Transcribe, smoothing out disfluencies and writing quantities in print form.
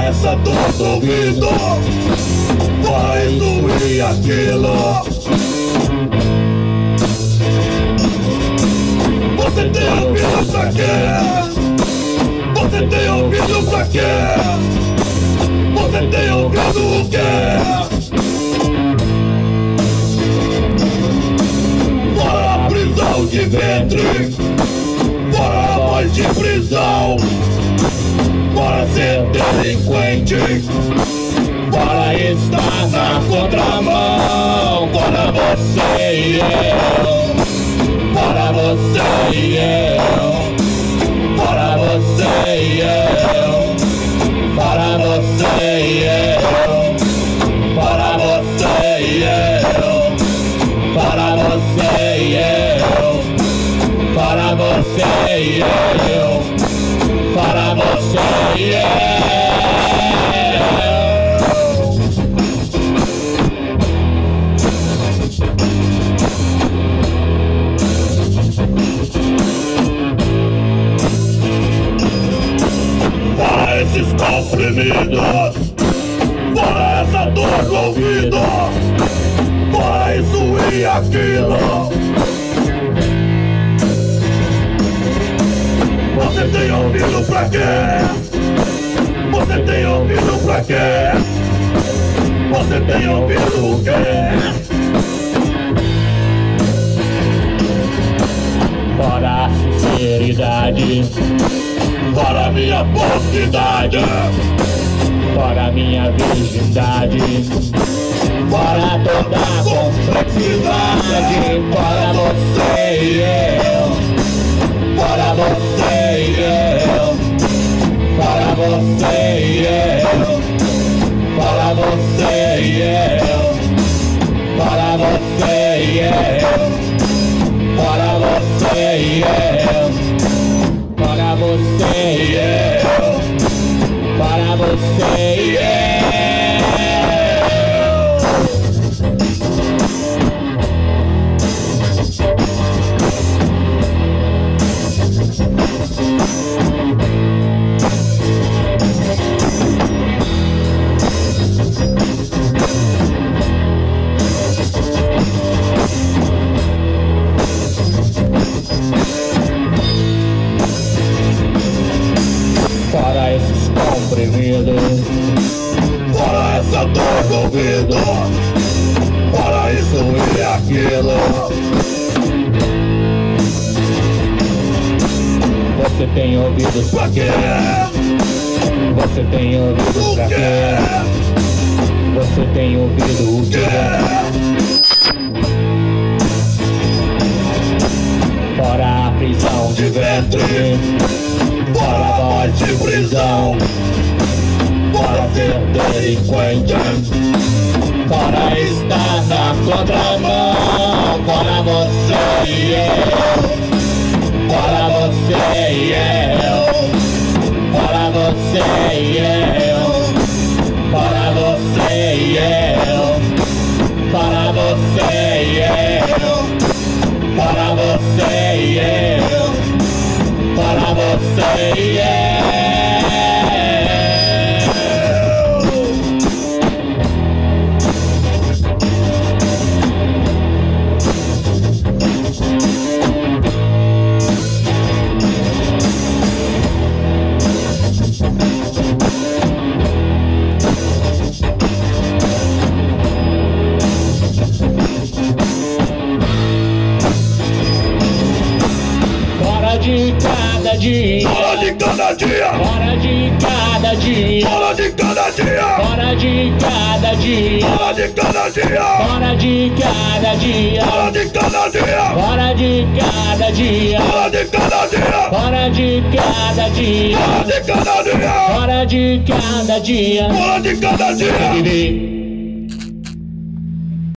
essa dor do ouvido, fora isso e aquilo. Você tem ouvido pra quê? Você tem ouvido pra quê? Você tem ouvido o quê? Fora a prisão de ventre, fora a voz de prisão, fora ser delinquente, fora estar na contramão. Fora você e eu, fora você e eu, fora você e eu, fora você e eu, fora você e eu, fora você e eu, fora você e eu, fora você e eu. Fora esses comprimidos, fora essa dor no ouvido, fora isso e aquilo. Você tem ouvido pra quê? Você tem ouvido pra quê? Você tem ouvido o quê? Fora a sinceridade, fora a minha falsidade, fora a minha virgindade, fora toda a complexidade, fora você e eu, fora você e eu, fora você e eu, fora você e eu, fora você e eu, fora você e eu, fora você e eu, fora você e eu. Fora esses comprimidos, fora essa dor do ouvido, fora isso e aquilo. Você tem ouvido pra quê? Você tem ouvido pra quê? Você tem ouvido o quê? Fora a prisão de ventre, fora a voz de prisão, fora ser delinquente, fora estar na contramão. Fora você e eu, fora você e eu, fora você e eu, fora você e eu, fora você e eu, fora você e eu, fora você e eu. De cada dia, fora de cada dia, fora de cada dia, fora de cada dia, fora de cada dia, fora de cada dia, fora de cada dia, fora de cada dia, fora de cada dia, fora de cada dia, fora de cada dia, fora de cada dia, fora de cada dia, fora de cada dia.